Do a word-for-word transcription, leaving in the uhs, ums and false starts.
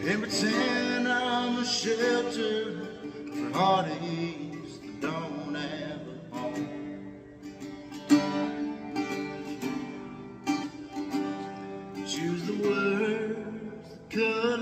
and pretend I'm a shelter for heartaches that don't have a home. Choose the words that cut